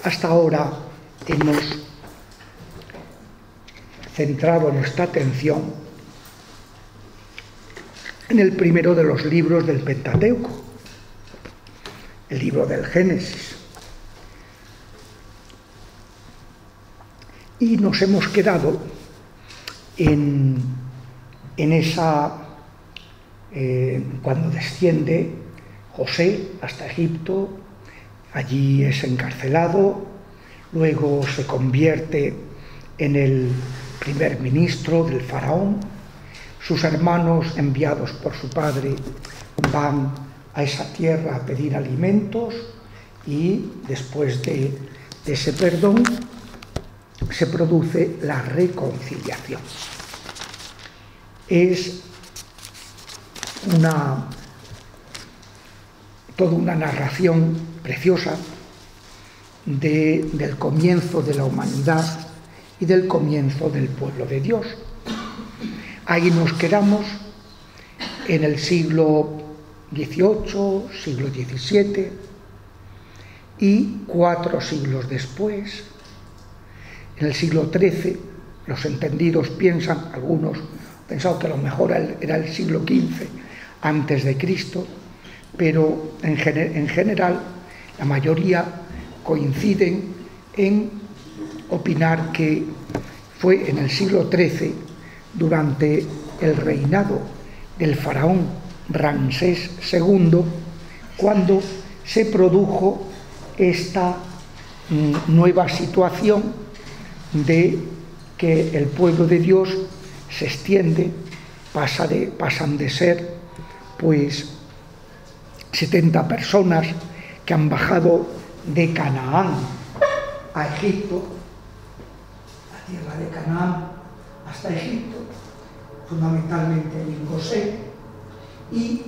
Hasta ahora hemos centrado nuestra atención en el primero de los libros del Pentateuco, el libro del Génesis. Y nos hemos quedado en esa, cuando desciende José hasta Egipto, allí es encarcelado, luego se convierte en el primer ministro del faraón, sus hermanos enviados por su padre van a esa tierra a pedir alimentos y después de ese perdón se produce la reconciliación. Es toda una narración preciosa del comienzo de la humanidad y del comienzo del pueblo de Dios. Ahí nos quedamos en el siglo XVIII, siglo XVII, y 4 siglos después, en el siglo XIII, los entendidos piensan, algunos pensaban que a lo mejor era el siglo XV antes de Cristo, pero en general la mayoría coinciden en opinar que fue en el siglo XIII, durante el reinado del faraón Ramsés II, cuando se produjo esta nueva situación de que el pueblo de Dios se extiende, pasan de ser pues 70 personas que han bajado de Canaán a Egipto, la tierra de Canaán hasta Egipto, fundamentalmente en Gosén, y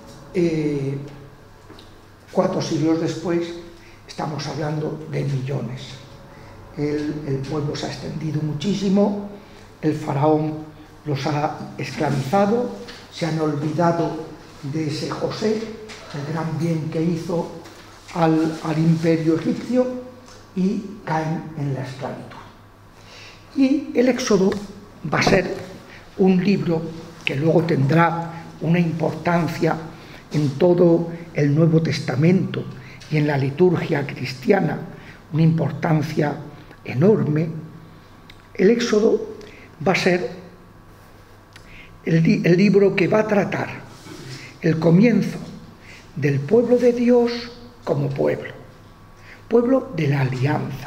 4 siglos después estamos hablando de millones. El pueblo se ha extendido muchísimo, el faraón los ha esclavizado, se han olvidado de ese José, el gran bien que hizo al imperio egipcio, y caen en la esclavitud. Y el Éxodo va a ser un libro que luego tendrá una importancia en todo el Nuevo Testamento y en la liturgia cristiana, una importancia enorme. El Éxodo va a ser el libro que va a tratar el comienzo del pueblo de Dios como pueblo de la alianza,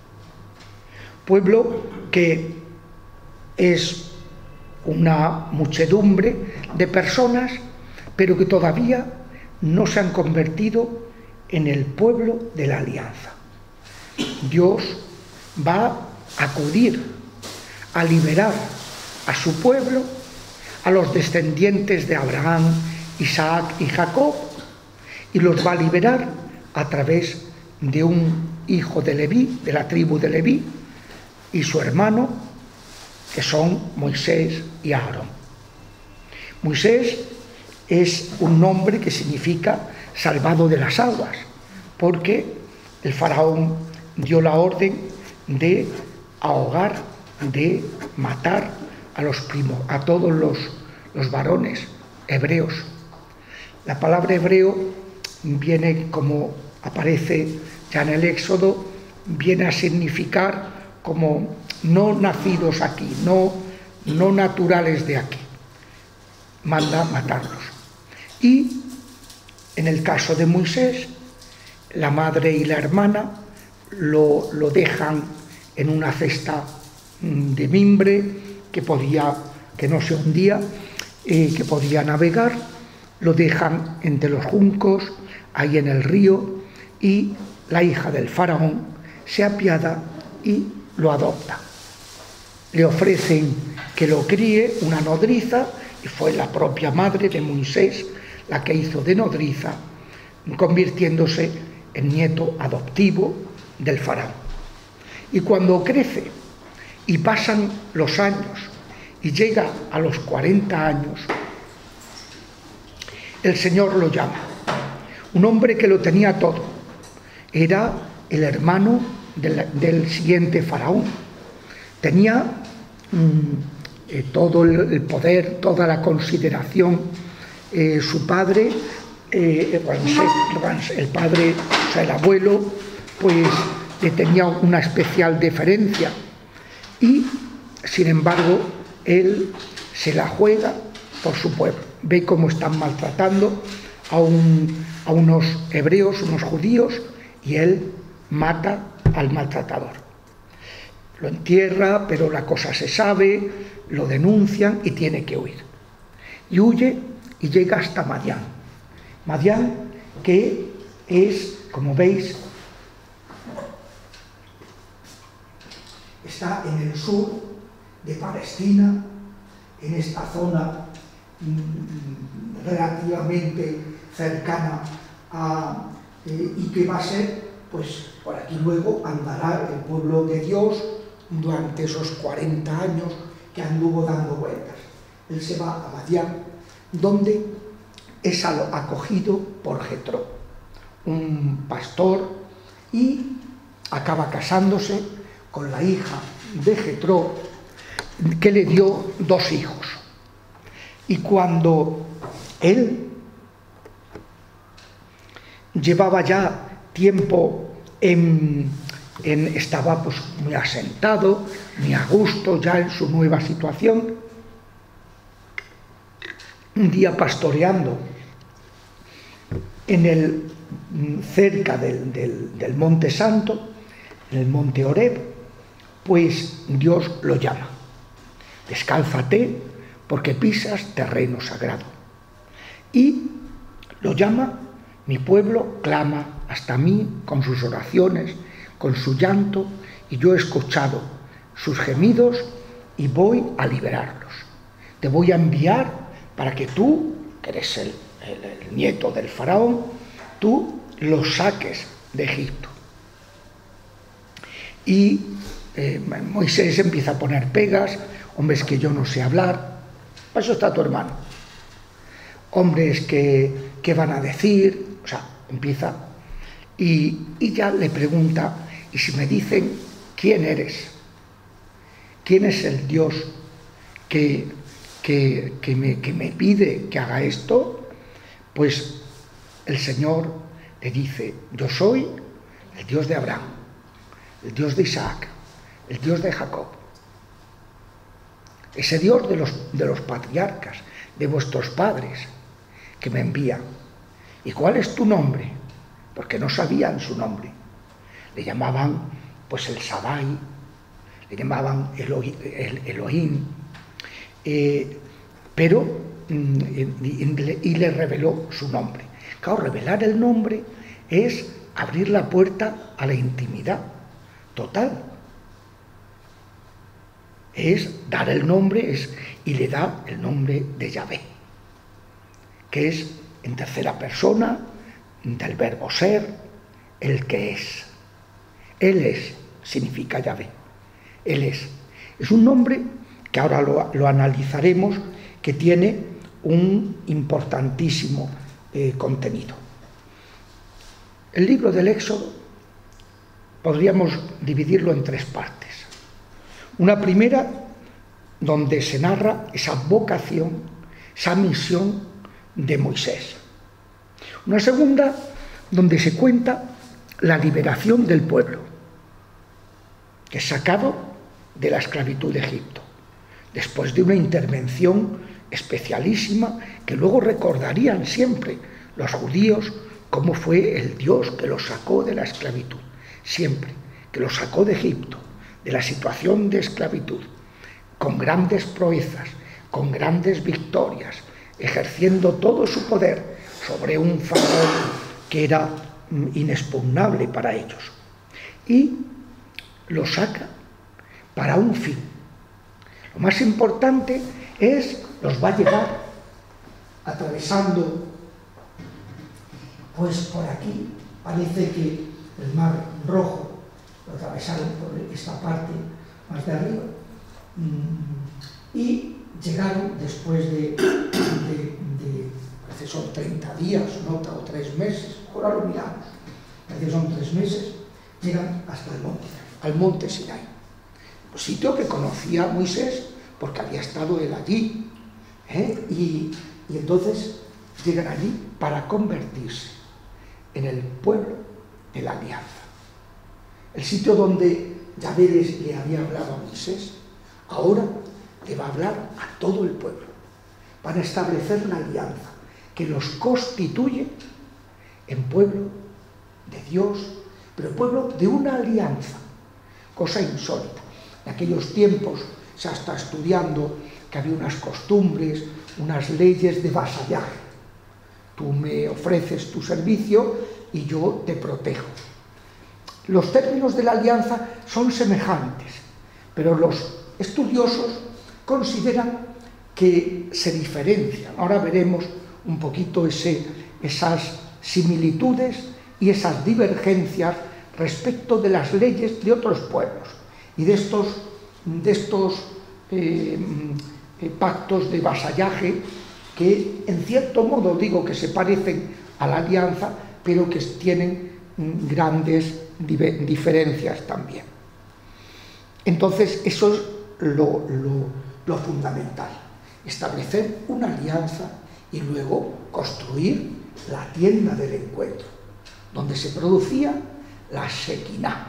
pueblo que es una muchedumbre de personas, pero que todavía no se han convertido en el pueblo de la alianza. Dios va a acudir a liberar a su pueblo, a los descendientes de Abraham, Isaac y Jacob, y los va a liberar a través de un hijo de Leví, de la tribu de Leví, y su hermano, que son Moisés y Aarón. Moisés es un nombre que significa salvado de las aguas, porque el faraón dio la orden de ahogar, de matar a todos los varones hebreos. La palabra hebreo viene, como aparece ya en el Éxodo, viene a significar como no nacidos aquí, no naturales de aquí. Manda matarlos. Y en el caso de Moisés, la madre y la hermana lo dejan en una cesta de mimbre que no se hundía, que podía navegar, lo dejan entre los juncos, ahí en el río, y la hija del faraón se apiada y lo adopta. Le ofrecen que lo críe una nodriza, y fue la propia madre de Moisés la que hizo de nodriza, convirtiéndose en nieto adoptivo del faraón. Y cuando crece y pasan los años y llega a los 40 años, el Señor lo llama. Un hombre que lo tenía todo. Era el hermano del siguiente faraón. Tenía todo el poder, toda la consideración. Su padre, Ramsés, el padre, o sea, el abuelo, pues le tenía una especial deferencia, y sin embargo él se la juega por su pueblo. Ve cómo están maltratando a unos hebreos, unos judíos, y él mata al maltratador. Lo entierra, pero la cosa se sabe, lo denuncian y tiene que huir. Y huye y llega hasta Madián. Madián, que es, como veis, está en el sur de Palestina, en esta zona relativamente cercana y que va a ser, pues por aquí luego andará el pueblo de Dios durante esos 40 años que anduvo dando vueltas. Él se va a Madián, donde es acogido por Jetro, un pastor, y acaba casándose con la hija de Jetro, que le dio 2 hijos. Y cuando él llevaba ya tiempo estaba pues muy asentado, muy a gusto ya en su nueva situación, un día pastoreando cerca del Monte Santo, en el Monte Horeb, pues Dios lo llama: descálzate porque pisas terreno sagrado. Y lo llama: mi pueblo clama hasta mí con sus oraciones, con su llanto, y yo he escuchado sus gemidos y voy a liberarlos. Te voy a enviar para que tú, que eres el nieto del faraón, tú los saques de Egipto. Y Moisés empieza a poner pegas: hombre, es que yo no sé hablar. Para eso está tu hermano. Hombre, es que, ¿qué van a decir? O sea, empieza, y ya le pregunta: y si me dicen quién eres, quién es el Dios que me pide que haga esto, pues el Señor le dice: yo soy el Dios de Abraham, el Dios de Isaac, el Dios de Jacob, ese Dios de los patriarcas, de vuestros padres, que me envía. ¿Y cuál es tu nombre? Porque no sabían su nombre. Le llamaban pues el Shaddai, le llamaban el Elohim, pero y le reveló su nombre. Claro, revelar el nombre es abrir la puerta a la intimidad total. Es dar el nombre, y le da el nombre de Yahvé, que es en tercera persona del verbo ser, el que es. Él es, significa Yahvé. Él es. Es un nombre que ahora lo analizaremos, que tiene un importantísimo contenido. El libro del Éxodo podríamos dividirlo en 3 partes. Una primera, donde se narra esa vocación, esa misión de Moisés. Una segunda, donde se cuenta la liberación del pueblo, que es sacado de la esclavitud de Egipto, después de una intervención especialísima que luego recordarían siempre los judíos, cómo fue el Dios que los sacó de la esclavitud, siempre, que los sacó de Egipto, de la situación de esclavitud, con grandes proezas, con grandes victorias, ejerciendo todo su poder sobre un faraón que era inexpugnable para ellos. Y lo saca para un fin. Lo más importante los va a llevar atravesando, pues por aquí, parece que el Mar Rojo lo atravesaron por esta parte más de arriba, y llegaron después de parece son 30 días, ¿no? O 3 meses, ahora lo miramos, parece que son 3 meses, llegan hasta al monte Sinai, sitio que conocía Moisés porque había estado él allí, y entonces llegan allí para convertirse en el pueblo de la alianza. El sitio donde Yahvé le había hablado a Moisés, ahora le va a hablar a todo el pueblo. Van a establecer la alianza que los constituye en pueblo de Dios, pero pueblo de una alianza, cosa insólita. En aquellos tiempos se está estudiando que había unas costumbres, unas leyes de vasallaje. Tú me ofreces tu servicio y yo te protejo. Los términos de la alianza son semejantes, pero los estudiosos consideran que se diferencian. Ahora veremos un poquito esas similitudes y esas divergencias respecto de las leyes de otros pueblos y de estos pactos de vasallaje que en cierto modo digo que se parecen a la alianza, pero que tienen grandes diferencias también. Entonces eso es lo fundamental, establecer una alianza y luego construir la tienda del encuentro, donde se producía la Shekinah,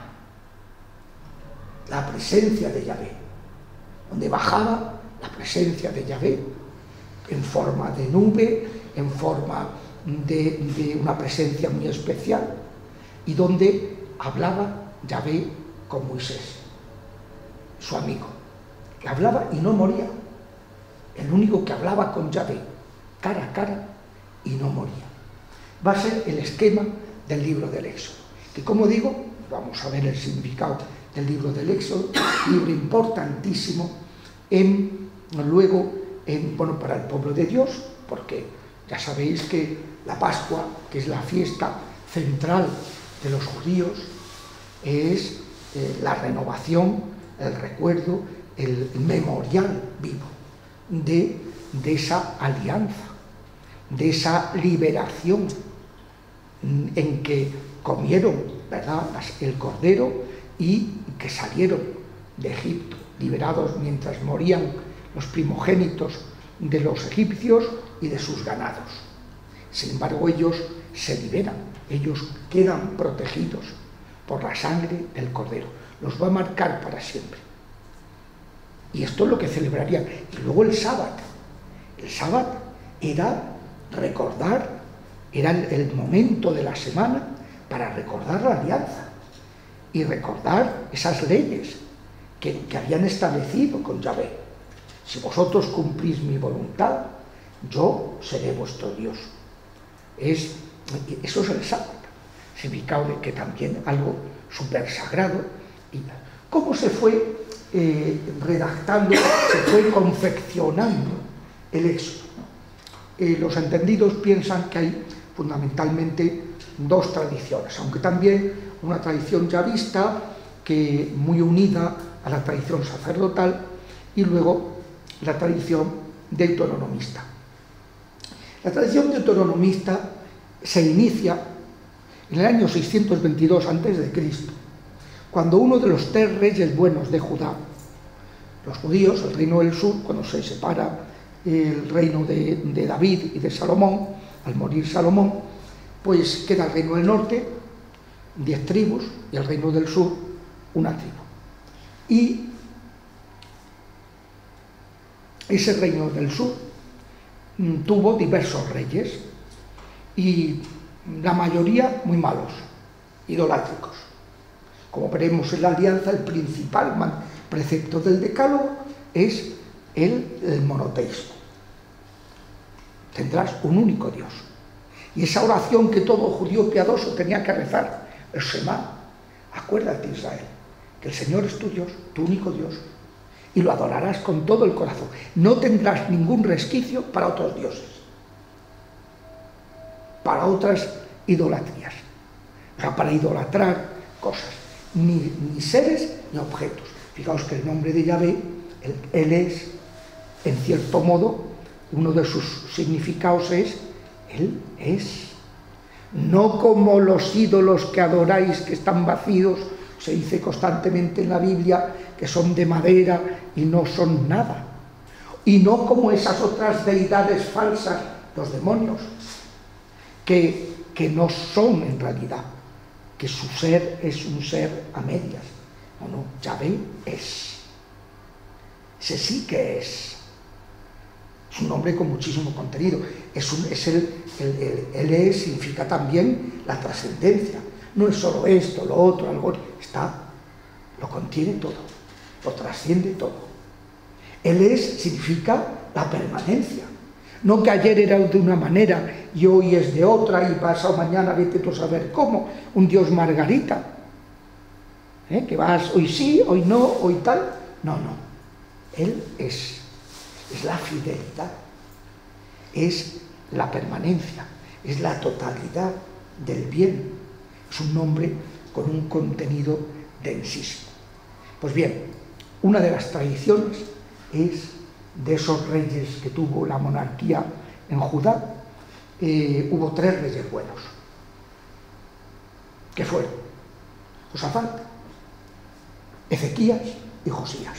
la presencia de Yahvé, donde bajaba la presencia de Yahvé en forma de nube, en forma de una presencia muy especial, y donde hablaba Yahvé con Moisés, su amigo, que hablaba y no moría, el único que hablaba con Yahvé, cara a cara, y no moría. Va a ser el esquema del libro del Éxodo, que como digo, vamos a ver el significado del libro del Éxodo, libro importantísimo para el pueblo de Dios, porque ya sabéis que la Pascua, que es la fiesta central de los judíos, es la renovación, el recuerdo, el memorial vivo de esa alianza, de esa liberación en que comieron, ¿verdad?, el cordero y que salieron de Egipto, liberados mientras morían los primogénitos de los egipcios y de sus ganados. Sin embargo, ellos se liberan, ellos quedan protegidos por la sangre del cordero, los va a marcar para siempre. Y esto es lo que celebrarían. Y luego el sábado era recordar, era el momento de la semana para recordar la alianza y recordar esas leyes que habían establecido con Yahvé. Si vosotros cumplís mi voluntad, yo seré vuestro Dios. Eso es el sábado, significado de que también algo súper sagrado. ¿Cómo se fue redactando, se fue confeccionando el Éxodo? Los entendidos piensan que hay fundamentalmente dos tradiciones, aunque también una tradición yavista que muy unida a la tradición sacerdotal, y luego la tradición deuteronomista. La tradición deuteronomista se inicia en el año 622 a.C., cuando uno de los 3 reyes buenos de Judá, los judíos, el reino del sur, cuando se separa el reino de David y de Salomón, al morir Salomón, pues queda el reino del norte, 10 tribus, y el reino del sur, una tribu. Y ese reino del sur tuvo diversos reyes, y la mayoría muy malos, idolátricos. Como veremos en la alianza, el principal precepto del decálogo es el monoteísmo. Tendrás un único Dios. Y esa oración que todo judío piadoso tenía que rezar, el Shema, acuérdate, Israel, que el Señor es tu Dios, tu único Dios, y lo adorarás con todo el corazón. No tendrás ningún resquicio para otros dioses, para otras idolatrías, o sea, para idolatrar cosas, ni seres ni objetos. Fijaos que el nombre de Yahvé, él es, en cierto modo, uno de sus significados es, él es. no como los ídolos que adoráis que están vacíos, se dice constantemente en la Biblia que son de madera y no son nada, y no como esas otras deidades falsas, los demonios, que no son en realidad, que su ser es un ser a medias. No, Yahvé es, ese sí que es un nombre con muchísimo contenido. El es significa también la trascendencia. No es solo esto, lo otro, algo, lo contiene todo, lo trasciende todo. El es significa la permanencia. No que ayer era de una manera y hoy es de otra y pasado mañana vete tú a saber cómo. Un Dios margarita. Que vas hoy sí, hoy no, hoy tal. No. Él es la fidelidad, es la permanencia, es la totalidad del bien. Es un nombre con un contenido densísimo. Pues bien, una de las tradiciones es de esos reyes que tuvo la monarquía en Judá. Hubo 3 reyes buenos. ¿Qué fueron? Josafat, Ezequías y Josías.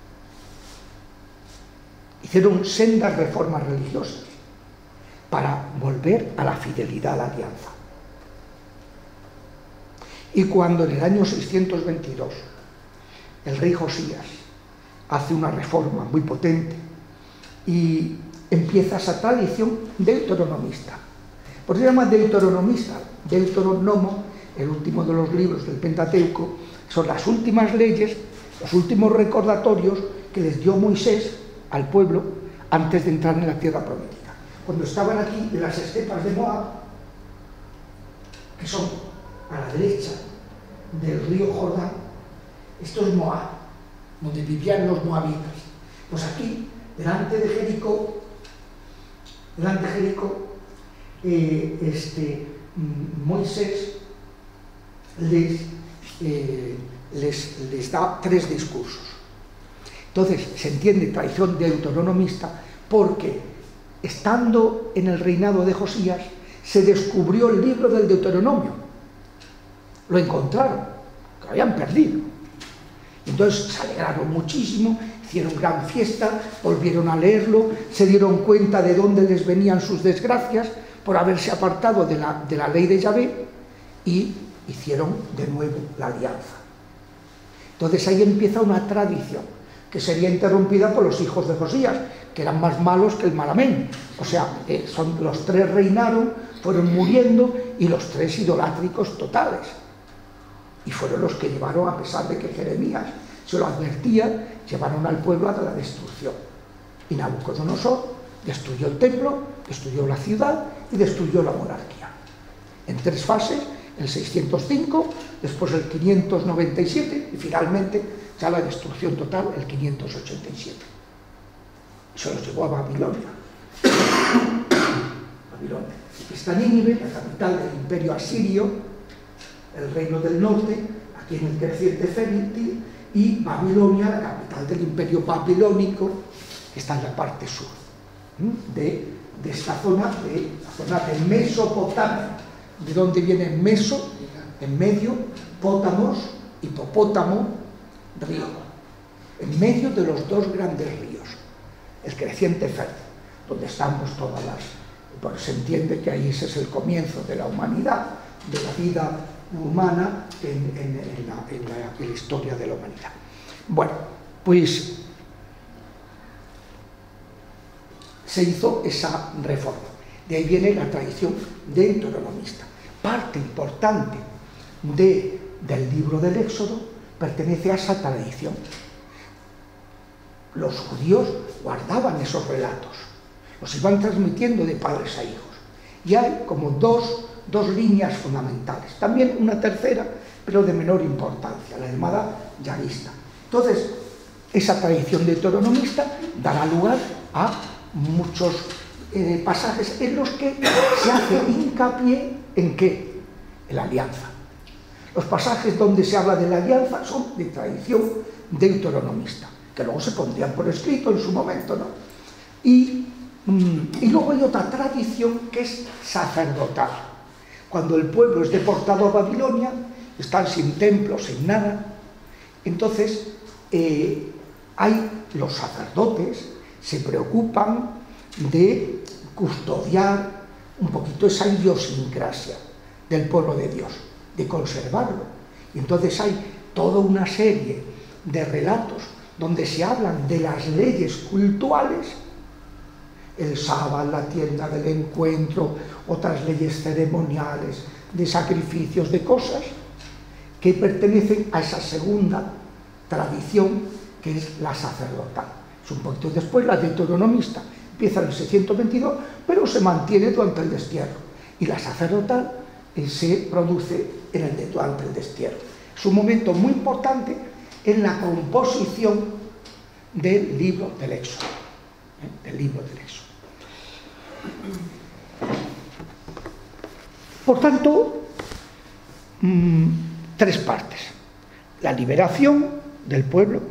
Hicieron sendas reformas religiosas para volver a la fidelidad a la alianza. Y cuando en el año 622 el rey Josías hace una reforma muy potente y empieza esa tradición deuteronomista. ¿Por qué se llama deuteronomista? Deuteronomo, el último de los libros del Pentateuco, son las últimas leyes, los últimos recordatorios que les dio Moisés al pueblo antes de entrar en la tierra prometida. Cuando estaban aquí en las estepas de Moab, que son a la derecha del río Jordán, esto es Moab, donde vivían los moabitas. Pues aquí, delante de Jericó, Moisés les da 3 discursos. Entonces se entiende tradición deuteronomista porque, estando en el reinado de Josías, se descubrió el libro del Deuteronomio. Lo encontraron, que lo habían perdido. Entonces se alegraron muchísimo, hicieron gran fiesta, volvieron a leerlo, se dieron cuenta de dónde les venían sus desgracias por haberse apartado de la ley de Yahvé, y hicieron de nuevo la alianza. Entonces ahí empieza una tradición que sería interrumpida por los hijos de Josías, que eran más malos que el Malamén. O sea, los 3 reinaron, fueron muriendo, y los 3 idolátricos totales. Y fueron los que llevaron, a pesar de que Jeremías se lo advertía, llevaron al pueblo a la destrucción. Y Nabucodonosor destruyó el templo, destruyó la ciudad y destruyó la monarquía. En 3 fases, el 605, después el 597 y finalmente ya la destrucción total, el 587. Se los llevó a Babilonia. Babilonia. Está Nínive, la capital del imperio asirio, el reino del norte, aquí en el creciente fértil, y Babilonia, la capital del imperio babilónico, que está en la parte sur de esta zona, la zona de Mesopotamia, de donde viene Meso, en medio, Pótamos, hipopótamo, río, en medio de los 2 grandes ríos, el creciente fértil, donde estamos todas las... Pues se entiende que ahí ese es el comienzo de la humanidad, de la vida humana en la historia de la humanidad. Bueno, pues se hizo esa reforma. De ahí viene la tradición deuteronomista. Parte importante del libro del Éxodo pertenece a esa tradición. Los judíos guardaban esos relatos, los iban transmitiendo de padres a hijos. Y hay como dos líneas fundamentales. También una tercera, pero de menor importancia, la llamada yarista. Entonces, esa tradición deuteronomista dará lugar a muchos pasajes en los que se hace hincapié en ¿qué? En la alianza. Los pasajes donde se habla de la alianza son de tradición deuteronomista, que luego se pondrían por escrito en su momento, ¿no? Y luego hay otra tradición que es sacerdotal. Cuando el pueblo es deportado a Babilonia, están sin templo, sin nada. Entonces, los sacerdotes se preocupan de custodiar un poquito esa idiosincrasia del pueblo de Dios, de conservarlo. Y entonces hay toda una serie de relatos donde se hablan de las leyes cultuales, el sábado, la tienda del encuentro, otras leyes ceremoniales, de sacrificios, de cosas que pertenecen a esa segunda tradición que es la sacerdotal. Es un poquito después la deuteronomista, empieza en el 622, pero se mantiene durante el destierro. Y la sacerdotal se produce durante el destierro. Es un momento muy importante en la composición del libro del Éxodo. Por tanto, 3 partes. La liberación del pueblo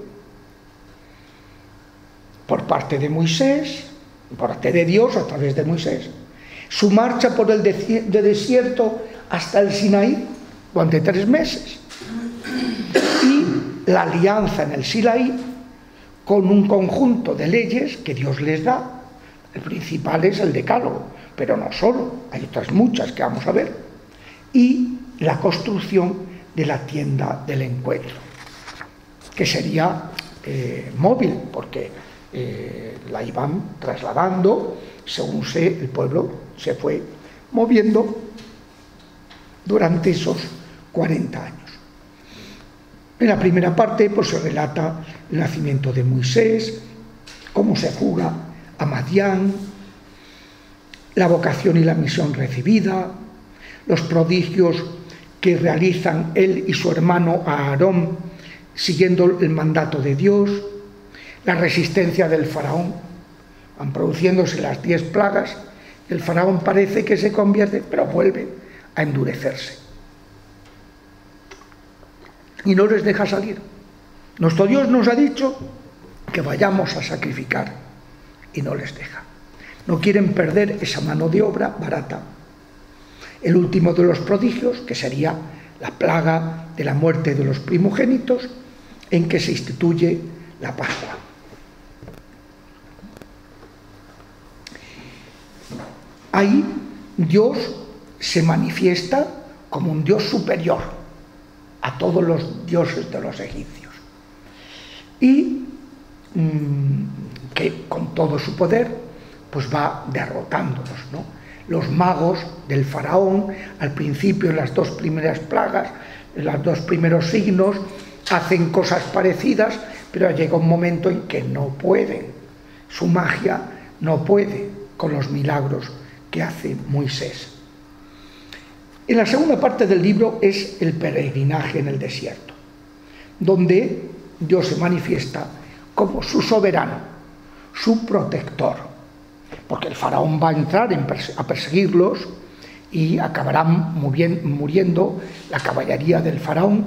por parte de Moisés, por parte de Dios a través de Moisés, su marcha por el desierto hasta el Sinaí durante 3 meses y la alianza en el Sinaí con un conjunto de leyes que Dios les da. El principal es el Decálogo, pero no solo, hay otras muchas que vamos a ver, y la construcción de la tienda del encuentro, que sería móvil, porque la iban trasladando según el pueblo se fue moviendo durante esos 40 años. En la primera parte pues, se relata el nacimiento de Moisés, cómo se fuga a Madián, la vocación y la misión recibida, los prodigios que realizan él y su hermano Aarón siguiendo el mandato de Dios, la resistencia del faraón, van produciéndose las 10 plagas, el faraón parece que se convierte, pero vuelve a endurecerse. Y no les deja salir. Nuestro Dios nos ha dicho que vayamos a sacrificar y no les deja. No quieren perder esa mano de obra barata. El último de los prodigios, que sería la plaga de la muerte de los primogénitos, en que se instituye la Pascua. Ahí Dios se manifiesta como un Dios superior a todos los dioses de los egipcios y que con todo su poder pues va derrotándolos, ¿no? Los magos del faraón al principio en las 2 primeras plagas, en los 2 primeros signos hacen cosas parecidas, pero llega un momento en que no pueden, su magia no puede con los milagros que hace Moisés. En la segunda parte del libro es el peregrinaje en el desierto, donde Dios se manifiesta como su soberano, su protector, porque el faraón va a entrar a perseguirlos y acabarán muriendo la caballería del faraón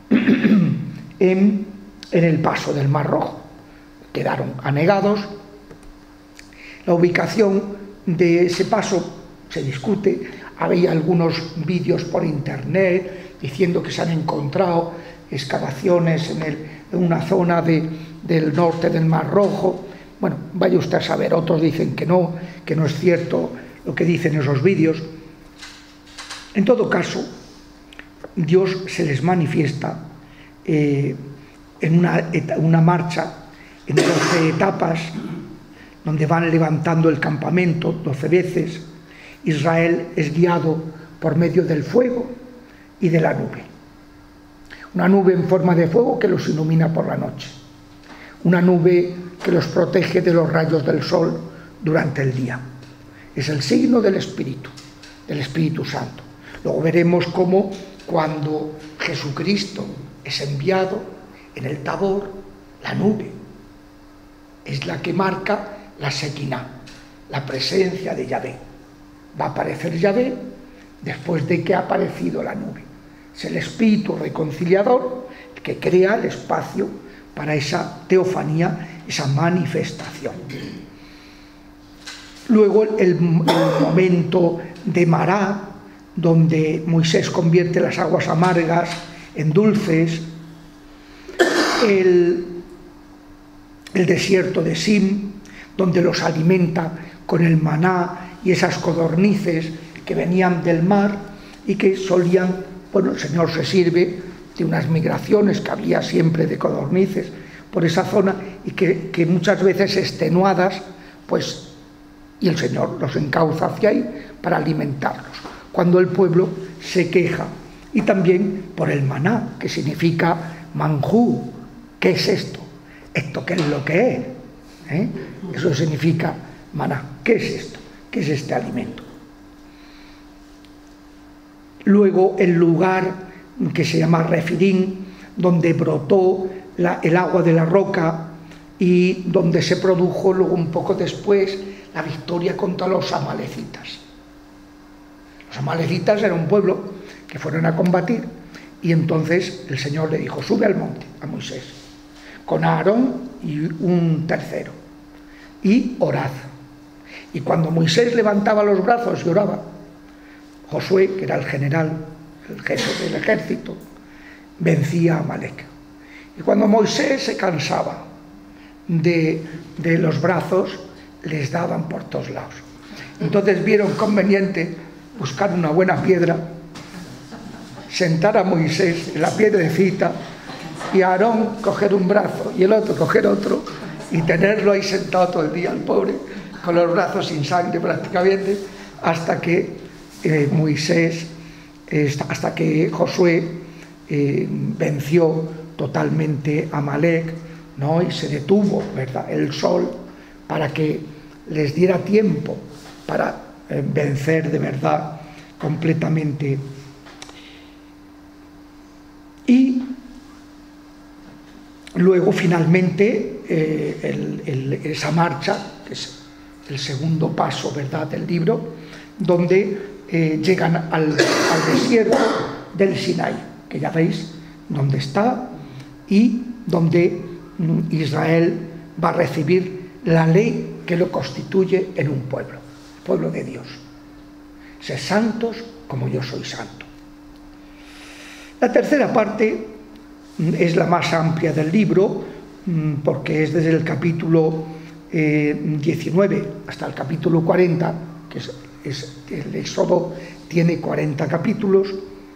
en el paso del Mar Rojo. Quedaron anegados. La ubicación de ese paso se discute. Había algunos vídeos por internet diciendo que se han encontrado excavaciones en una zona del norte del Mar Rojo. Bueno, vaya usted a saber, otros dicen que no es cierto lo que dicen esos vídeos. En todo caso, Dios se les manifiesta en una marcha, en 12 etapas, donde van levantando el campamento 12 veces. Israel es guiado por medio del fuego y de la nube. Una nube en forma de fuego que los ilumina por la noche. Una nube que los protege de los rayos del sol durante el día. Es el signo del Espíritu Santo. Luego veremos cómo cuando Jesucristo es enviado en el Tabor, la nube es la que marca la Shekinah, la presencia de Yahvé. Va a aparecer Yahvé después de que ha aparecido la nube. Es el Espíritu reconciliador que crea el espacio para esa teofanía, esa manifestación. Luego el momento de Mará, donde Moisés convierte las aguas amargas en dulces, el desierto de Sin, donde los alimenta con el maná y esas codornices que venían del mar y que solían, bueno, el Señor se sirve de unas migraciones que había siempre de codornices por esa zona y que muchas veces extenuadas, pues, y el Señor los encauza hacia ahí para alimentarlos, cuando el pueblo se queja. Y también por el maná, que significa manjú. ¿Qué es esto? ¿Esto qué es lo que es? Eso significa maná. ¿Qué es esto? ¿Qué es este alimento? Luego el lugar que se llama Refidim, donde brotó el agua de la roca y donde se produjo luego un poco después la victoria contra los amalecitas. Los amalecitas era un pueblo que fueron a combatir y entonces el Señor le dijo: sube al monte a Moisés con Aarón y un tercero y orad. Y cuando Moisés levantaba los brazos y oraba, Josué, que era el general, el jefe del ejército, vencía a Amalec. Y cuando Moisés se cansaba de los brazos, les daban por todos lados. Entonces vieron conveniente buscar una buena piedra, sentar a Moisés en la piedrecita y a Aarón coger un brazo y el otro coger otro y tenerlo ahí sentado todo el día, el pobre, con los brazos sin sangre prácticamente, hasta que hasta que Josué venció totalmente a Amalec, ¿no? Y se detuvo, ¿verdad?, el sol, para que les diera tiempo para vencer de verdad completamente. Y luego finalmente esa marcha, que es el segundo paso, ¿verdad?, del libro, donde llegan al desierto del Sinaí, que ya veis dónde está y donde Israel va a recibir la ley que lo constituye en un pueblo, el pueblo de Dios. Sed santos como yo soy santo. La tercera parte es la más amplia del libro, porque es desde el capítulo 19 hasta el capítulo 40, que el Éxodo tiene 40 capítulos.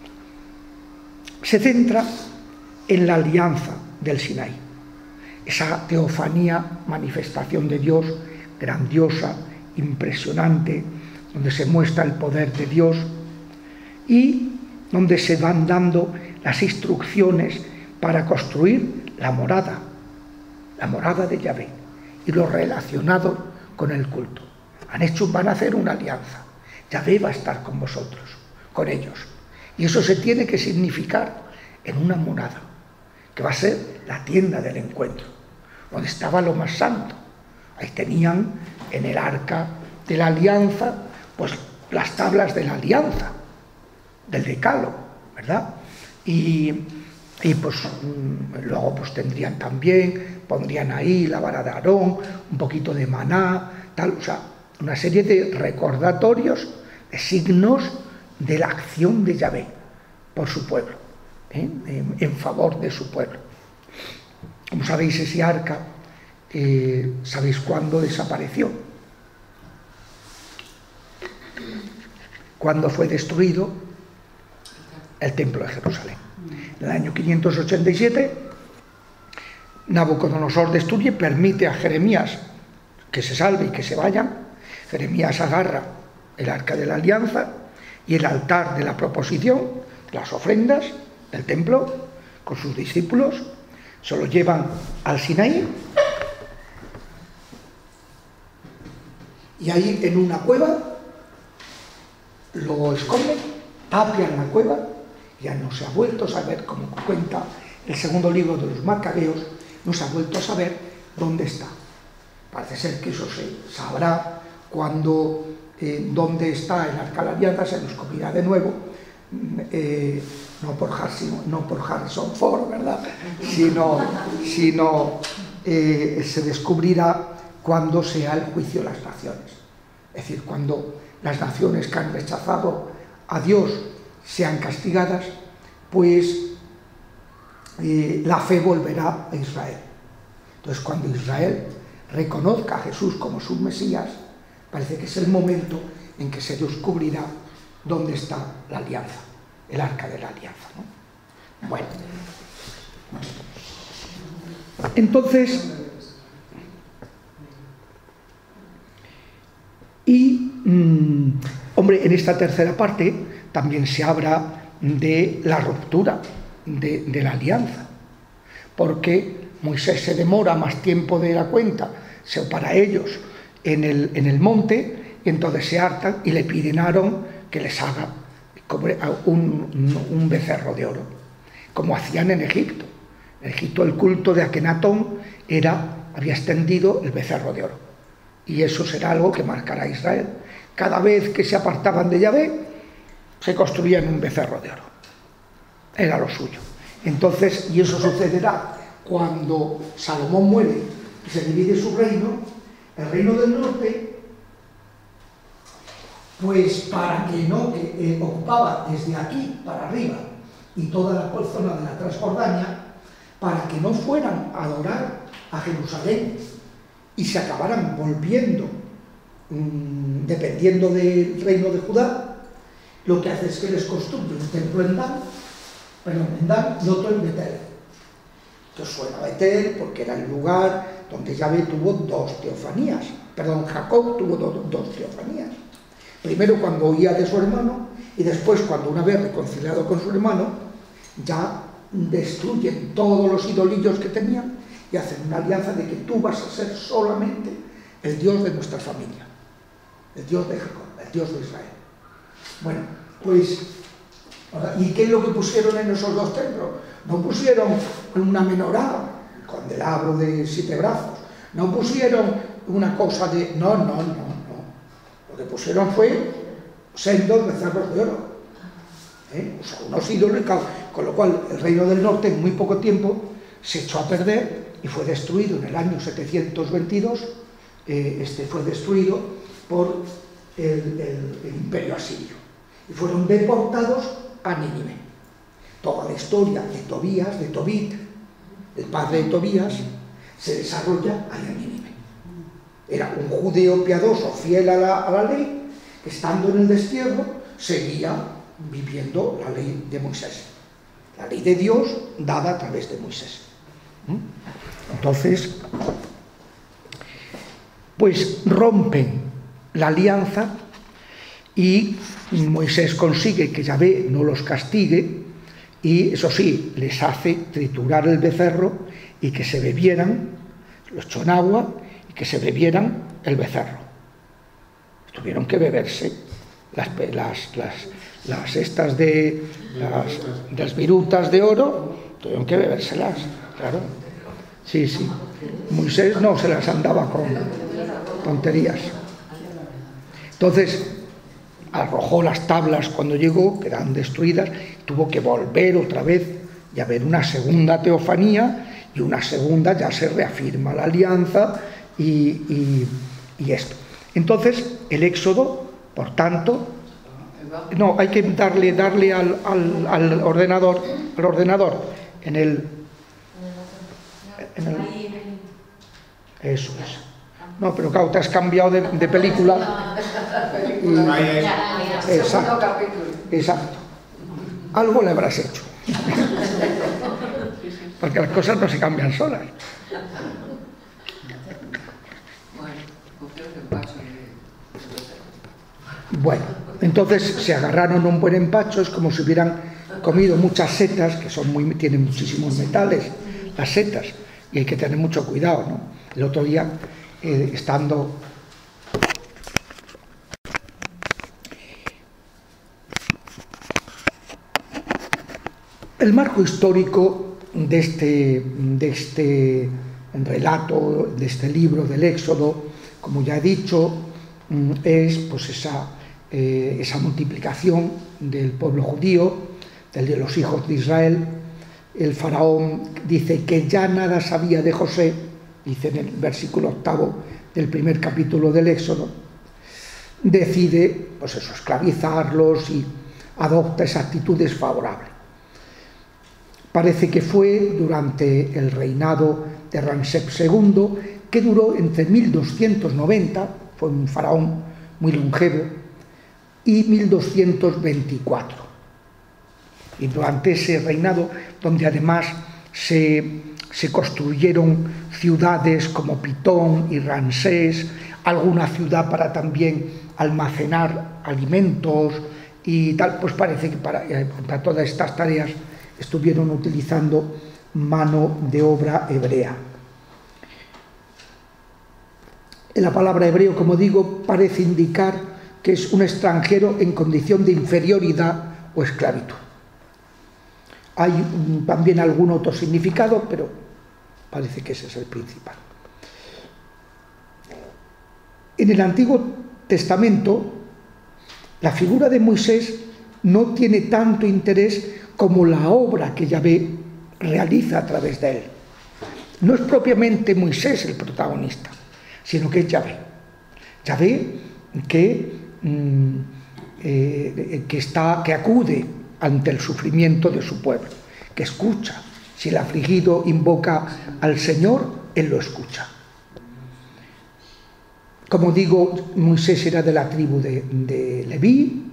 Se centra en la alianza del Sinaí, esa teofanía, manifestación de Dios grandiosa, impresionante, donde se muestra el poder de Dios y donde se van dando las instrucciones para construir la morada de Yahvé y lo relacionado con el culto. Van a hacer una alianza. Yahvé va a estar con vosotros, con ellos. Y eso se tiene que significar en una morada, que va a ser la tienda del encuentro, donde estaba lo más santo. Ahí tenían en el arca de la alianza, pues las tablas de la alianza, del decálogo, ¿verdad? Y pues luego pues pondrían ahí la vara de Aarón, un poquito de maná, tal, o sea, una serie de recordatorios, de signos de la acción de Yahvé por su pueblo, en favor de su pueblo. Como sabéis, ese arca, ¿sabéis cuándo desapareció? ¿Cuándo fue destruido el templo de Jerusalén? En el año 587, Nabucodonosor destruye, permite a Jeremías que se salve y que se vayan. Jeremías agarra el arca de la alianza y el altar de la proposición, las ofrendas del templo, con sus discípulos, se lo llevan al Sinaí y ahí en una cueva lo esconden, tapian la cueva. Ya no se ha vuelto a saber, como cuenta el segundo libro de los Macabeos, no se ha vuelto a saber dónde está. Parece ser que eso se sabrá cuando dónde está el arca de la alianza, se descubrirá de nuevo, no por Harrison Ford, ¿verdad?, sino se descubrirá cuando sea el juicio de las naciones. Es decir, cuando las naciones que han rechazado a Dios sean castigadas, pues la fe volverá a Israel. Entonces, cuando Israel reconozca a Jesús como su Mesías, parece que es el momento en que se descubrirá dónde está la alianza, el arca de la alianza, ¿no? Bueno, entonces, hombre, en esta tercera parte también se habla de la ruptura de la alianza, porque Moisés se demora más tiempo de la cuenta para ellos en el monte, y entonces se hartan y le piden a Aarón que les haga un becerro de oro, como hacían en Egipto. En Egipto el culto de Akenatón había extendido el becerro de oro, y eso será algo que marcará a Israel. Cada vez que se apartaban de Yahvé, se construían un becerro de oro. Era lo suyo. Entonces, y eso sucederá cuando Salomón muere y se divide su reino, el reino del norte, pues para que no, que ocupaba desde aquí para arriba y toda la zona de la Transjordania, para que no fueran a adorar a Jerusalén y se acabaran volviendo, dependiendo del reino de Judá, lo que hace es que les construye un templo en Dan y otro en Betel. Que suena a Betel porque era el lugar donde Yahvé tuvo Jacob tuvo dos teofanías. Primero cuando oía de su hermano, y después cuando, una vez reconciliado con su hermano, ya destruyen todos los idolillos que tenían y hacen una alianza de que tú vas a ser solamente el Dios de nuestra familia, el Dios de Jacob, el Dios de Israel. Bueno, pues, ¿y qué es lo que pusieron en esos dos templos? No pusieron una menorá, un candelabro de 7 brazos, no pusieron una cosa de... No. Lo que pusieron fue sendos becerros de oro, o sea, unos ídolos, con lo cual el reino del norte en muy poco tiempo se echó a perder y fue destruido en el año 722, fue destruido por el imperio asirio y fueron deportados a Nínive. Toda la historia de Tobit, el padre de Tobías, se desarrolla ahí en Nínive. Era un judío piadoso, fiel a la ley, que estando en el destierro seguía viviendo la ley de Moisés, la ley de Dios dada a través de Moisés. Entonces, pues rompen la alianza y Moisés consigue que Yahvé no los castigue, y eso sí, les hace triturar el becerro y que se bebieran, lo echó en agua y que se bebieran el becerro. Tuvieron que beberse las virutas de oro, tuvieron que bebérselas, claro. Sí. Moisés no se las andaba con tonterías. Entonces arrojó las tablas cuando llegó, quedaron destruidas, tuvo que volver otra vez y haber una segunda teofanía, y una segunda, ya se reafirma la alianza y esto. Entonces el Éxodo, por tanto, no, hay que darle al ordenador en el eso es. No, pero claro, te has cambiado de película. Exacto. Algo le habrás hecho. Porque las cosas no se cambian solas. Bueno, entonces se agarraron un buen empacho, es como si hubieran comido muchas setas, que tienen muchísimos metales, las setas, y hay que tener mucho cuidado, ¿no? El otro día, estando... El marco histórico de este relato, de este libro del Éxodo, como ya he dicho, es pues esa multiplicación del pueblo judío, de los hijos de Israel. El faraón dice que ya nada sabía de José, dice en el versículo 8 del primer capítulo del Éxodo. Decide, pues eso, esclavizarlos y adopta esa actitud desfavorable. Parece que fue durante el reinado de Ramsés II, que duró entre 1290, fue un faraón muy longevo, y 1224. Y durante ese reinado, donde además se construyeron ciudades como Pitón y Ramsés, alguna ciudad para también almacenar alimentos y tal, pues parece que para todas estas tareas estuvieron utilizando mano de obra hebrea. La palabra hebreo, como digo, parece indicar que es un extranjero en condición de inferioridad o esclavitud. Hay también algún otro significado, pero parece que ese es el principal. En el Antiguo Testamento, la figura de Moisés no tiene tanto interés como la obra que Yahvé realiza a través de él. No es propiamente Moisés el protagonista, sino que es Yahvé. Yahvé que acude ante el sufrimiento de su pueblo, que escucha. Si el afligido invoca al Señor, Él lo escucha. Como digo, Moisés era de la tribu de Leví,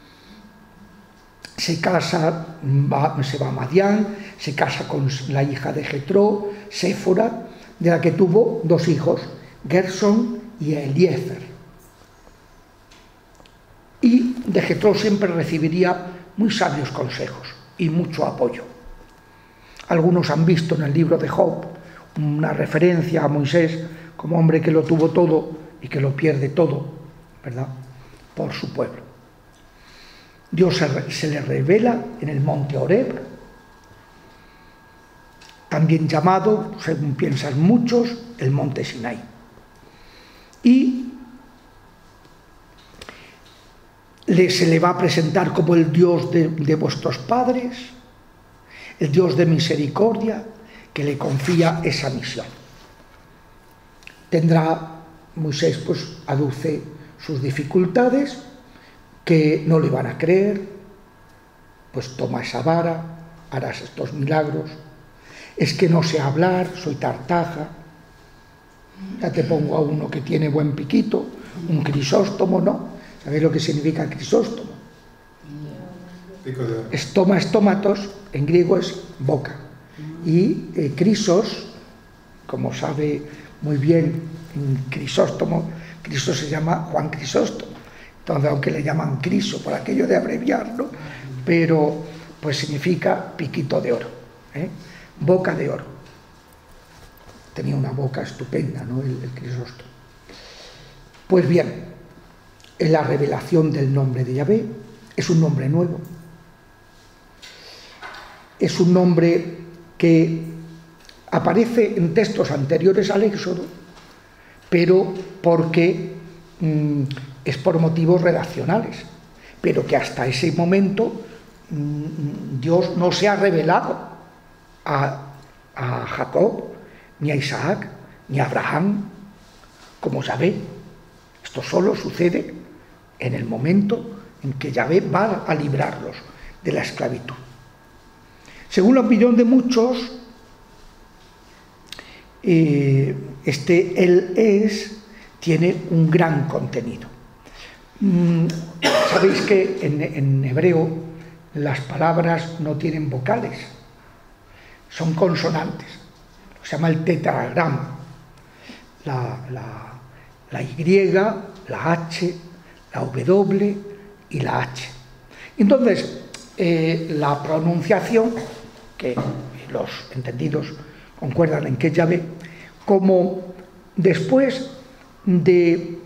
se va a Madián, se casa con la hija de Jetro, Séfora, de la que tuvo 2 hijos, Gersón y Eliezer. Y de Jetro siempre recibiría muy sabios consejos y mucho apoyo. Algunos han visto en el libro de Job una referencia a Moisés como hombre que lo tuvo todo y que lo pierde todo, ¿verdad?, por su pueblo. Dios se le revela en el monte Horeb, también llamado, según piensan muchos, el monte Sinai. Y se le va a presentar como el Dios de vuestros padres, el Dios de misericordia, que le confía esa misión. Tendrá Moisés, pues aduce sus dificultades, que no le van a creer, pues toma esa vara, harás estos milagros. Es que no sé hablar, soy tartaja. Ya te pongo a uno que tiene buen piquito, un crisóstomo, ¿no? ¿Sabéis lo que significa crisóstomo? Estoma, estómatos, en griego es boca. Y crisos, como sabe muy bien Crisóstomo, Cristo se llama Juan Crisóstomo. Entonces, aunque le llaman Criso por aquello de abreviarlo, pero pues significa piquito de oro, boca de oro. Tenía una boca estupenda, ¿no?, el Crisóstomo. Pues bien, en la revelación del nombre de Yahvé es un nombre nuevo. Es un nombre que aparece en textos anteriores al Éxodo, pero porque es por motivos relacionales, pero que hasta ese momento Dios no se ha revelado a Jacob, ni a Isaac, ni a Abraham, como Yahvé. Esto solo sucede en el momento en que Yahvé va a librarlos de la esclavitud. Según la opinión de muchos, tiene un gran contenido. Sabéis que en hebreo las palabras no tienen vocales, son consonantes. Se llama el tetragrama. La Y, la H, la W y la H. Entonces, la pronunciación, que los entendidos concuerdan en que es Yahvé, como después del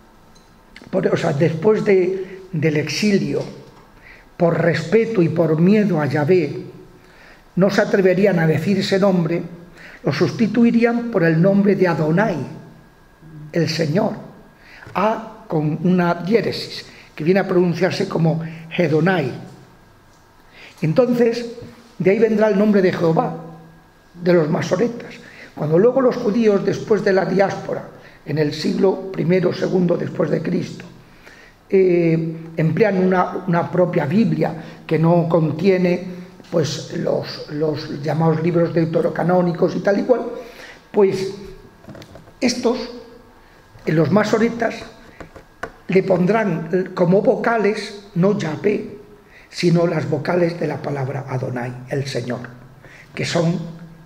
exilio, por respeto y por miedo a Yahvé, no se atreverían a decir ese nombre, lo sustituirían por el nombre de Adonai, el Señor, con una diéresis, que viene a pronunciarse como Hedonai. Entonces, de ahí vendrá el nombre de Jehová, de los masoretas. Cuando luego los judíos, después de la diáspora, en el siglo I o II después de Cristo, emplean una propia Biblia que no contiene pues los llamados libros deuterocanónicos y tal y cual, pues estos, los masoretas, le pondrán como vocales no Yahvé, sino las vocales de la palabra Adonai, el Señor, que son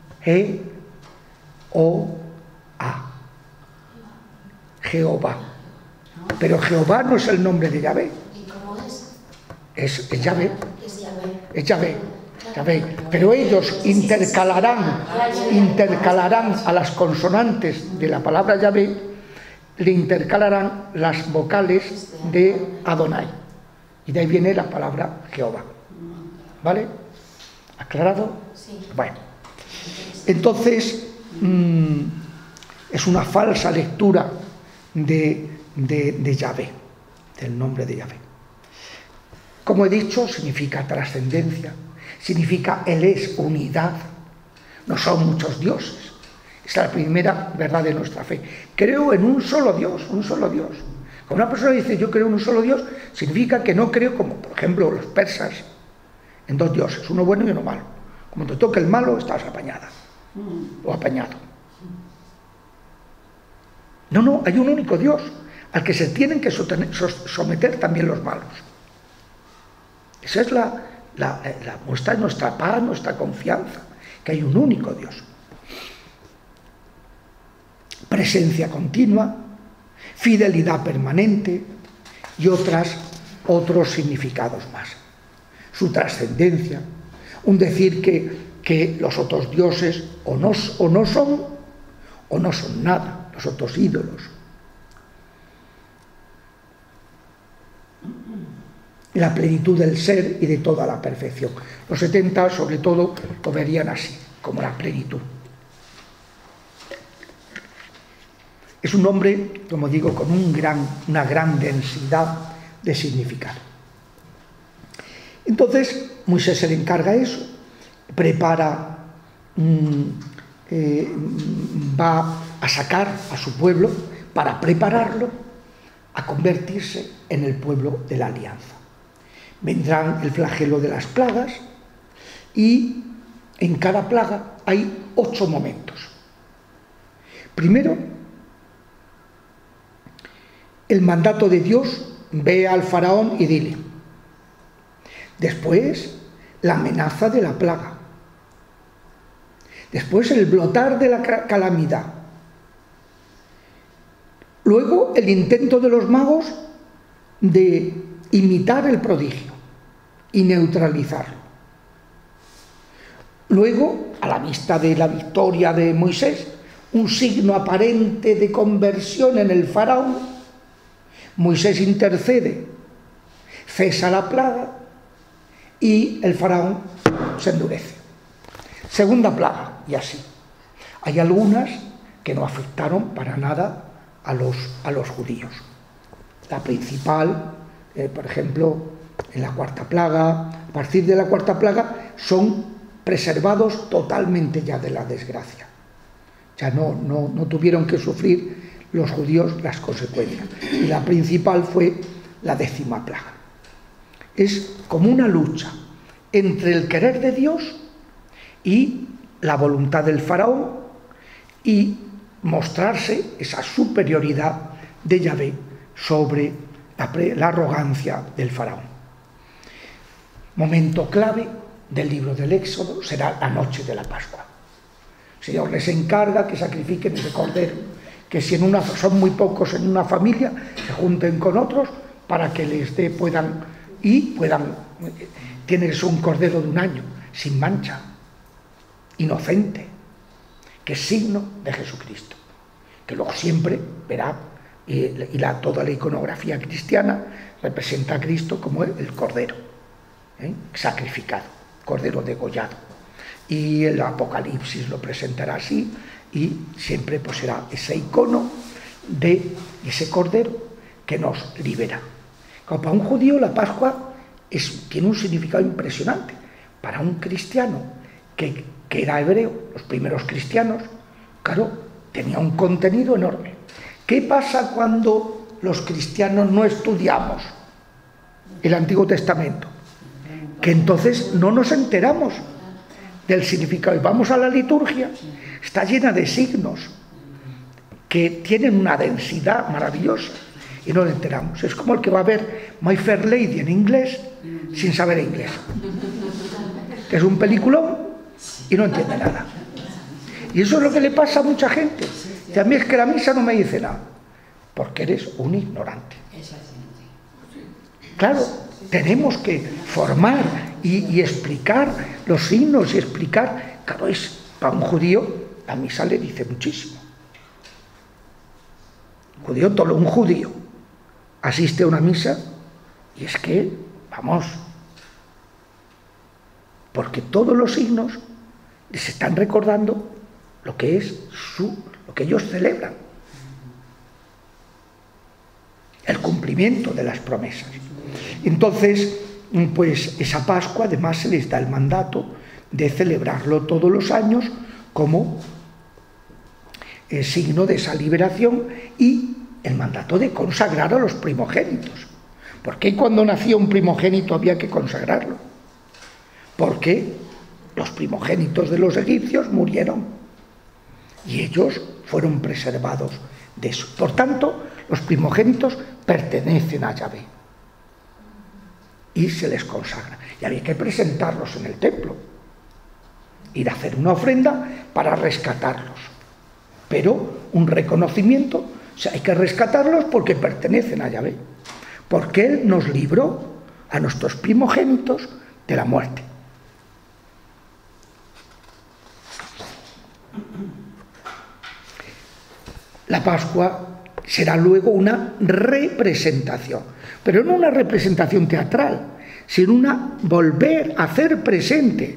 E-O-A, Jehová. Pero Jehová no es el nombre de Yahvé. ¿Y cómo es? Es Yahvé. Es Yahvé. Pero ellos intercalarán a las consonantes de la palabra Yahvé, le intercalarán las vocales de Adonai. Y de ahí viene la palabra Jehová. ¿Vale? ¿Aclarado? Sí. Bueno. Entonces, es una falsa lectura de Yahvé, del nombre de Yahvé. Como he dicho, significa trascendencia, significa Él es unidad, no son muchos dioses. Esa es la primera verdad de nuestra fe. Creo en un solo Dios, un solo Dios. Cuando una persona dice yo creo en un solo Dios, significa que no creo, como por ejemplo los persas, en dos dioses, uno bueno y uno malo. Como te toque el malo, estás apañada o apañado. No, hay un único Dios al que se tienen que someter también los malos. Esa es la muestra de nuestra paz, nuestra confianza, que hay un único Dios. Presencia continua, fidelidad permanente y otros significados más. Su trascendencia, un decir que los otros dioses o no son nada, los otros ídolos. La plenitud del ser y de toda la perfección. Los 70 sobre todo lo verían así, como la plenitud. Es un nombre, como digo, con una gran densidad de significado. Entonces, Moisés se le encarga eso, prepara, va a sacar a su pueblo para prepararlo a convertirse en el pueblo de la alianza. Vendrán el flagelo de las plagas y en cada plaga hay 8 momentos. Primero, el mandato de Dios: ve al faraón y dile. Después, la amenaza de la plaga. Después, el brotar de la calamidad. Luego, el intento de los magos de imitar el prodigio y neutralizarlo. Luego, a la vista de la victoria de Moisés, un signo aparente de conversión en el faraón, Moisés intercede, cesa la plaga y el faraón se endurece. Segunda plaga, y así. Hay algunas que no afectaron para nada a los judíos. La principal, por ejemplo, en la cuarta plaga, a partir de la cuarta plaga son preservados totalmente ya de la desgracia. Ya no tuvieron que sufrir los judíos las consecuencias. Y la principal fue la 10ª plaga. Es como una lucha entre el querer de Dios y la voluntad del faraón y mostrarse esa superioridad de Yahvé sobre la arrogancia del faraón. Momento clave del libro del Éxodo será la noche de la Pascua. El Señor les encarga que sacrifiquen ese cordero, que si son muy pocos en una familia, se junten con otros para que les puedan, tienes un cordero de 1 año, sin mancha, inocente, que es signo de Jesucristo, que luego siempre verá, toda la iconografía cristiana representa a Cristo como el cordero, sacrificado, cordero degollado, y el Apocalipsis lo presentará así, y siempre pues será ese icono de ese cordero que nos libera. Como para un judío la Pascua tiene un significado impresionante. Para un cristiano que era hebreo, los primeros cristianos, claro, tenía un contenido enorme. ¿Qué pasa cuando los cristianos no estudiamos el Antiguo Testamento? Que entonces no nos enteramos del significado. Y vamos a la liturgia, está llena de signos que tienen una densidad maravillosa y no nos enteramos. Es como el que va a ver My Fair Lady en inglés sin saber inglés, que es un peliculón y no entiende nada. Y eso es lo que le pasa a mucha gente. Y a mí es que la misa no me dice nada, porque eres un ignorante. Claro, tenemos que formar y explicar los signos y explicar. Claro, para un judío la misa le dice muchísimo. Un judío asiste a una misa y es que, vamos, porque todos los signos les están recordando lo que es lo que ellos celebran, el cumplimiento de las promesas. Entonces, pues esa Pascua además se les da el mandato de celebrarlo todos los años como signo de esa liberación, y el mandato de consagrar a los primogénitos. ¿Por qué cuando nació un primogénito había que consagrarlo? Porque los primogénitos de los egipcios murieron y ellos fueron preservados de eso. Por tanto, los primogénitos pertenecen a Yahvé y se les consagra. Y había que presentarlos en el templo, ir a hacer una ofrenda para rescatarlos. Pero un reconocimiento, o sea, hay que rescatarlos porque pertenecen a Yahvé, porque Él nos libró a nuestros primogénitos de la muerte. La Pascua será luego una representación, pero no una representación teatral, sino una volver a hacer presente,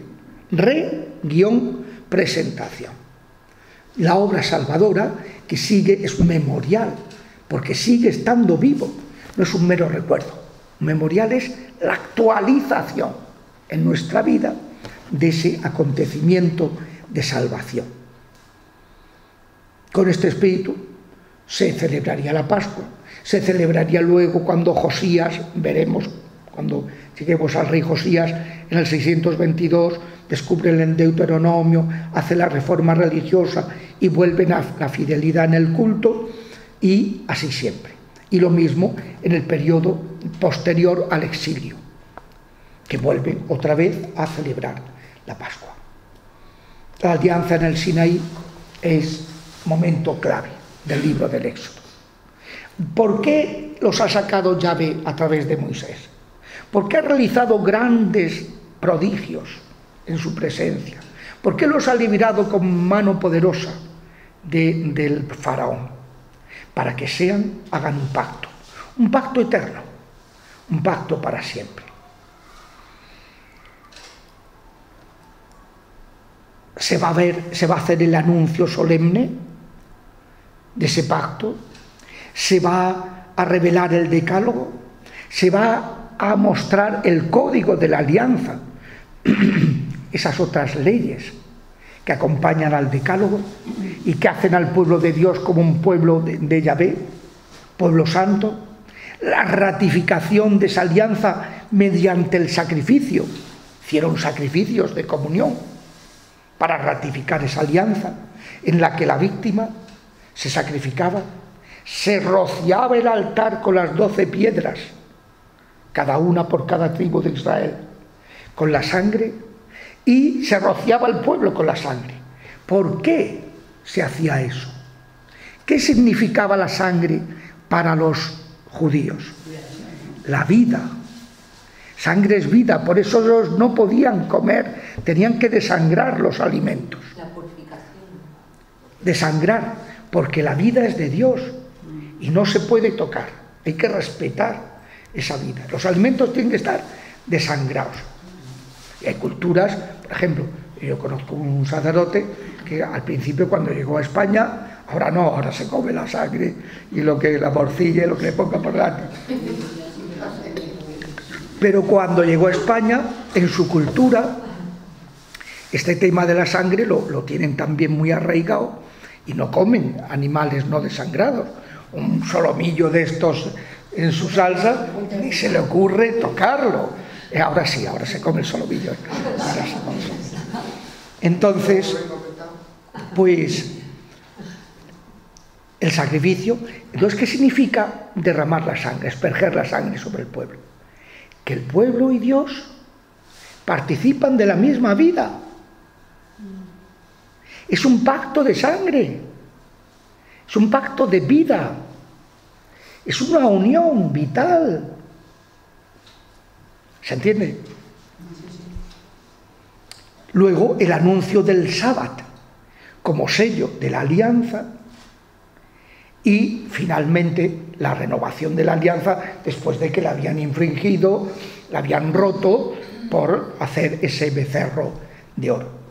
presentación. La obra salvadora que sigue es memorial, porque sigue estando vivo, no es un mero recuerdo. Un memorial es la actualización en nuestra vida de ese acontecimiento de salvación. Con este espíritu se celebraría la Pascua, se celebraría luego cuando Josías, veremos, cuando lleguemos al rey Josías, en el 622, descubren el Deuteronomio, hace la reforma religiosa y vuelven a la fidelidad en el culto, y así siempre. Y lo mismo en el periodo posterior al exilio, que vuelven otra vez a celebrar la Pascua. La alianza en el Sinaí es momento clave del libro del Éxodo. ¿Por qué los ha sacado Yahvé a través de Moisés? ¿Por qué ha realizado grandes prodigios en su presencia? ¿Por qué los ha librado con mano poderosa del faraón? Para que hagan un pacto eterno, un pacto para siempre. Se va a hacer el anuncio solemne de ese pacto, se va a revelar el decálogo, se va a mostrar el código de la alianza, esas otras leyes que acompañan al decálogo y que hacen al pueblo de Dios como un pueblo de Yahvé, pueblo santo, la ratificación de esa alianza mediante el sacrificio. Hicieron sacrificios de comunión para ratificar esa alianza en la que la víctima se sacrificaba, se rociaba el altar con las 12 piedras, cada una por cada tribu de Israel, con la sangre, y se rociaba el pueblo con la sangre. ¿Por qué se hacía eso? ¿Qué significaba la sangre para los judíos? La vida. Sangre es vida, por eso ellos no podían comer, tenían que desangrar los alimentos. La purificación. Desangrar, porque la vida es de Dios y no se puede tocar, hay que respetar esa vida. Los alimentos tienen que estar desangrados. Y hay culturas, por ejemplo, yo conozco un sacerdote que al principio, cuando llegó a España, ahora no, ahora se come la sangre y la morcilla y lo que le ponga por delante. Pero cuando llegó a España, en su cultura, este tema de la sangre lo tienen también muy arraigado y no comen animales no desangrados. un solomillo de estos en su salsa, ni se le ocurre tocarlo. Ahora sí, ahora se come el solomillo. Entonces, pues, el sacrificio, entonces, ¿qué significa derramar la sangre, asperger la sangre sobre el pueblo? Que el pueblo y Dios participan de la misma vida. Es un pacto de sangre, es un pacto de vida, es una unión vital. ¿Se entiende? Luego, el anuncio del sábado como sello de la alianza y, finalmente, la renovación de la alianza después de que la habían infringido, la habían roto por hacer ese becerro de oro.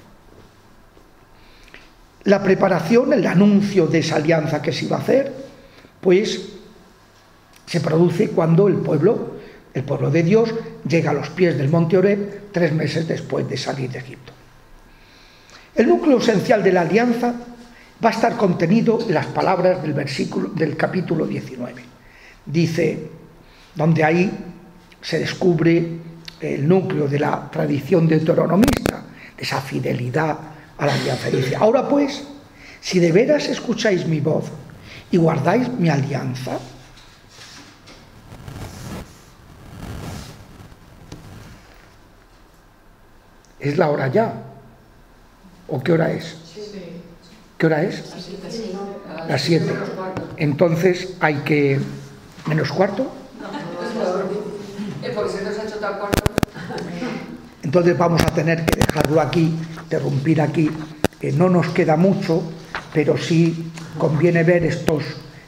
La preparación, el anuncio de esa alianza que se iba a hacer, pues se produce cuando el pueblo de Dios llega a los pies del monte Horeb 3 meses después de salir de Egipto. El núcleo esencial de la alianza va a estar contenido en las palabras del capítulo 19. Dice, donde ahí se descubre el núcleo de la tradición deuteronomista, de esa fidelidad a la alianza. Dice, ahora pues, si de veras escucháis mi voz y guardáis mi alianza, ¿es la hora ya? ¿O qué hora es? ¿Qué hora es? Las 7. Entonces hay que... ¿menos cuarto? Entonces vamos a tener que dejarlo aquí, interrumpir aquí. No nos queda mucho, pero sí conviene ver estos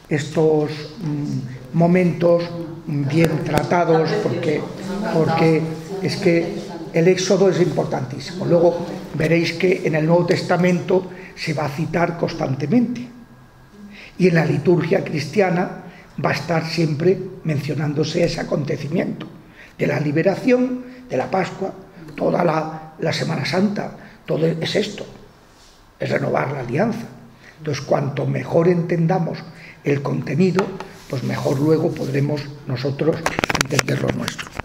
momentos bien tratados, porque es que el Éxodo es importantísimo. Luego veréis que en el Nuevo Testamento se va a citar constantemente. Y en la liturgia cristiana va a estar siempre mencionándose ese acontecimiento de la liberación, de la Pascua, toda la Semana Santa. Todo es esto, es renovar la alianza. Entonces, cuanto mejor entendamos el contenido, pues mejor luego podremos nosotros entender lo nuestro.